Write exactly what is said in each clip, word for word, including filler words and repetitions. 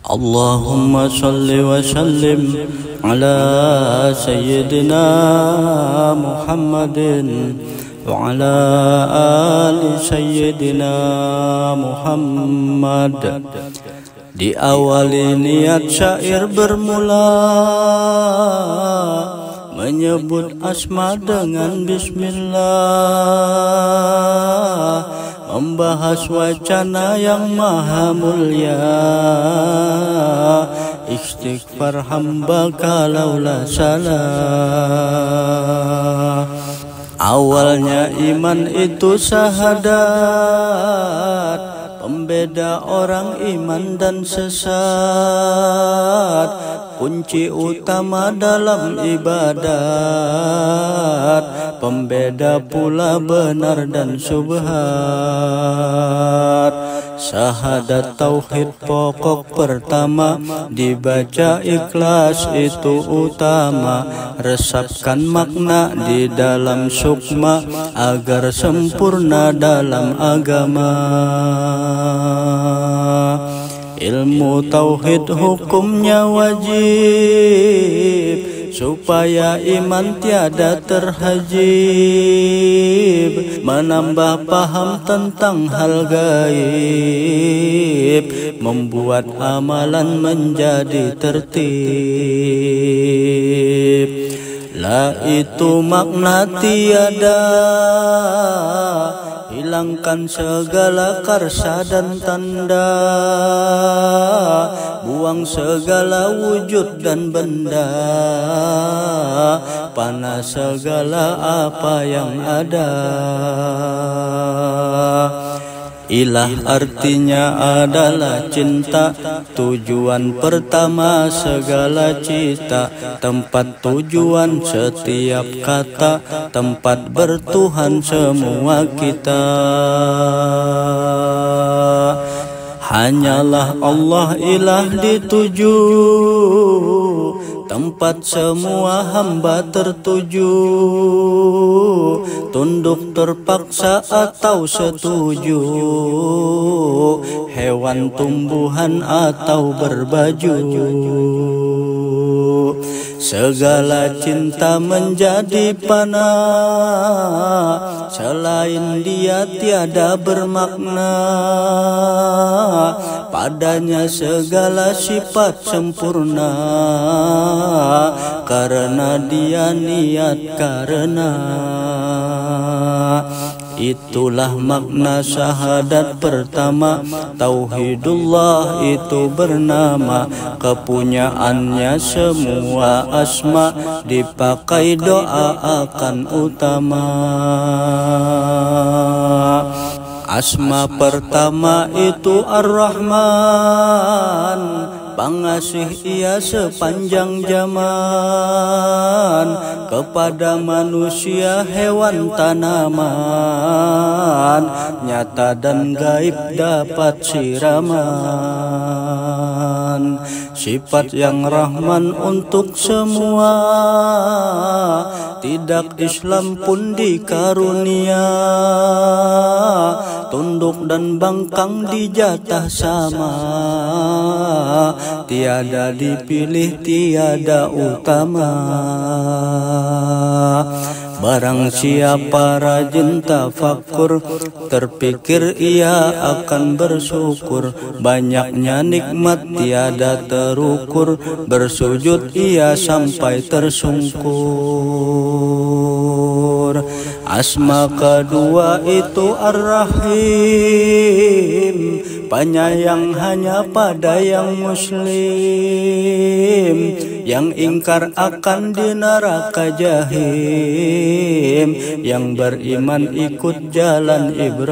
Allahumma salli wa sallim ala sayyidina Muhammadin wa ala ali sayyidina Muhammad. Diawali niat syair bermula menyebut asma dengan bismillah, membahas wacana yang maha mulia, istighfar hamba kalaulah salah. Awalnya iman itu syahadat, pembeda orang iman dan sesat, kunci utama dalam ibadat, pembeda pula benar dan syubhat. Syahadat tauhid pokok pertama, dibaca ikhlas itu utama, resapkan makna di dalam sukma agar sempurna dalam agama. Ilmu tauhid hukumnya wajib, supaya iman tiada terhajib, menambah paham tentang hal gaib, membuat amalan menjadi tertib. La itu makna tiada, hilangkan segala karsa dan tanda, buang segala wujud dan benda, panah segala apa yang ada. Ilah artinya adalah cinta, tujuan pertama segala cita, tempat tujuan setiap kata, tempat bertuhan semua kita. Hanyalah Allah ilah dituju, tempat semua hamba tertuju, tunduk terpaksa atau setuju, hewan tumbuhan atau berbaju. Segala cinta menjadi panah, selain dia tiada bermakna, padanya segala sifat sempurna, karena dia niat karena. Itulah makna syahadat pertama, tauhidullah itu bernama, kepunyaannya semua asma, dipakai doa akan utama. Asma pertama itu Ar-Rahman, pengasih ia sepanjang zaman, kepada manusia hewan tanaman, nyata dan gaib dapat siraman. Sifat yang Rahman untuk semua, tidak Islam pun dikarunia, tunduk dan bangkang dijatah sama, tiada dipilih tiada utama. Barang siapa rajin tafakur, terpikir ia akan bersyukur, banyaknya nikmat tiada terukur, bersujud ia sampai tersungkur. Asma kedua itu Ar-Rahim, penyayang hanya pada yang muslim, yang ingkar akan di neraka jahim, yang beriman ikut jalan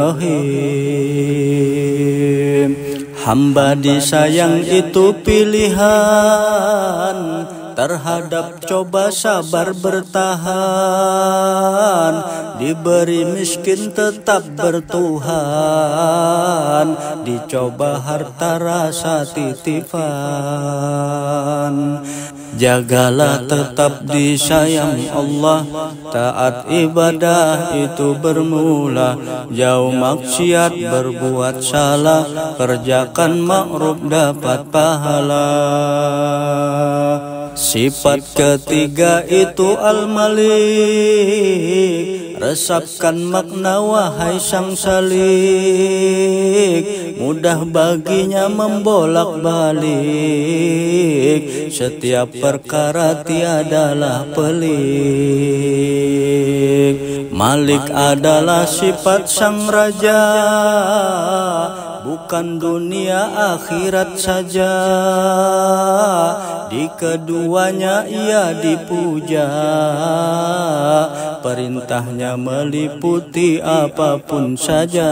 Ibrahim. Hamba disayang itu pilihan, terhadap coba sabar bertahan, diberi miskin tetap bertuhan, dicoba harta rasa titipan. Jagalah tetap disayang Allah, taat ibadah itu bermula, jauh maksiat berbuat salah, kerjakan ma'ruf dapat pahala. Sifat ketiga itu Al-Malik, resapkan makna wahai sang salik, mudah baginya membolak-balik, setiap perkara tiadalah pelik. Malik adalah sifat sang raja, bukan dunia akhirat saja, di keduanya ia dipuja, perintahnya meliputi apapun saja.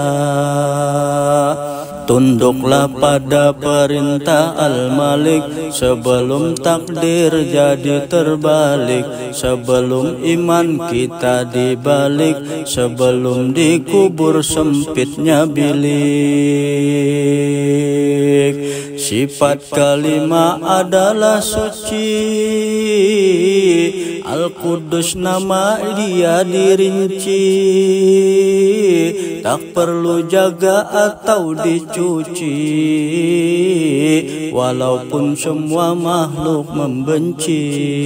Tunduklah pada perintah Al-Malik, sebelum takdir jadi terbalik, sebelum iman kita dibalik, sebelum dikubur sempitnya bilik. Sifat kelima adalah suci, Al-Qudus nama dia dirinci, tak perlu jaga atau dicuci, walaupun semua makhluk membenci.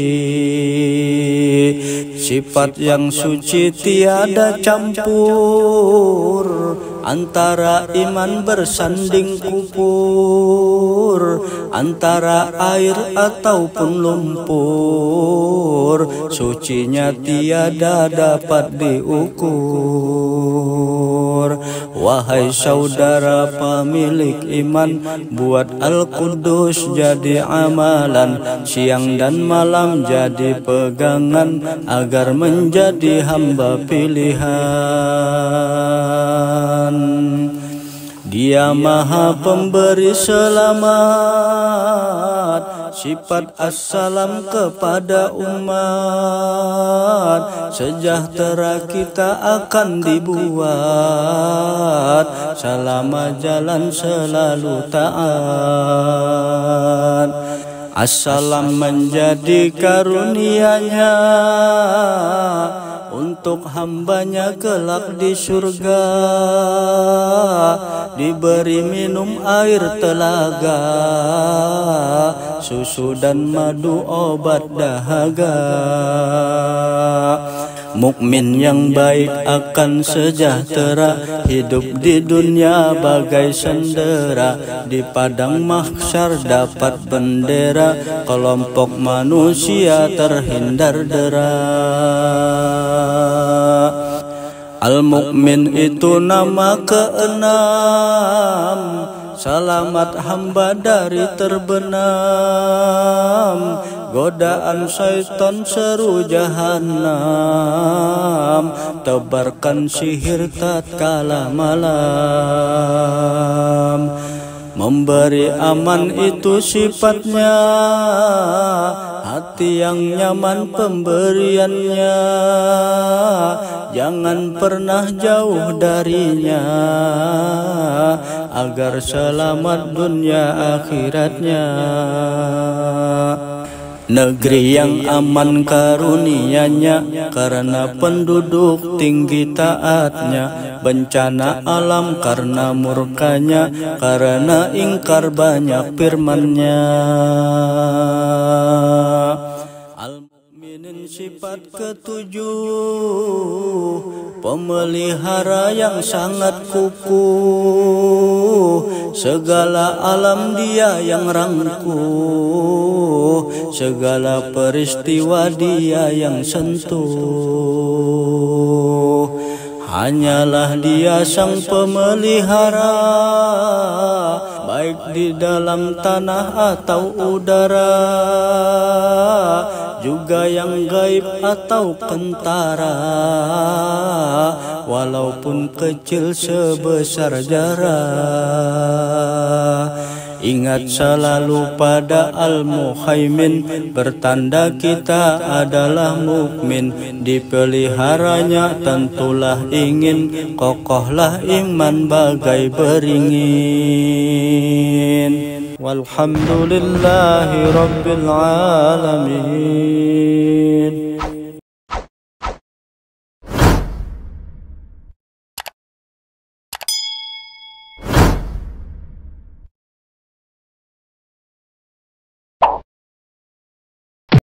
Sifat yang suci tiada campur, antara iman bersanding kufur, antara air ataupun lumpur, sucinya tiada dapat diukur. Wahai saudara pemilik iman, buat Al-Qudus jadi amalan, siang dan malam jadi pegangan, agar menjadi hamba pilihan. Dia maha pemberi selamat, sifat assalam kepada umat, sejahtera kita akan dibuat, selama jalan selalu taat. Assalam menjadi karunia-Nya untuk hambanya kelak di surga, diberi minum air telaga, susu dan madu obat dahaga. Mukmin yang baik akan sejahtera, hidup di dunia bagai sendera, di padang mahsyar dapat bendera, kelompok manusia terhindar dera. Al-Mukmin itu nama keenam, selamat hamba dari terbenam, godaan syaitan seru jahanam, tebarkan sihir tatkala malam. Memberi aman itu sifatnya, hati yang nyaman pemberiannya, jangan pernah jauh darinya, agar selamat dunia akhiratnya. Negeri yang aman karunia-Nya, karena penduduk tinggi taatnya, bencana alam karena murkanya, karena ingkar banyak firman-Nya. Al-Mu'minin sifat ketujuh, pemelihara yang sangat kukuh, segala alam dia yang rangkuh, segala peristiwa dia yang sentuh. Hanyalah dia sang pemelihara, baik di dalam tanah atau udara, juga yang gaib atau kentara, walaupun kecil sebesar zarah. Ingat selalu pada Al-Muhaimin, bertanda kita adalah mukmin, dipeliharanya tentulah ingin, kokohlah iman bagai beringin. والحمد لله رب العالمين.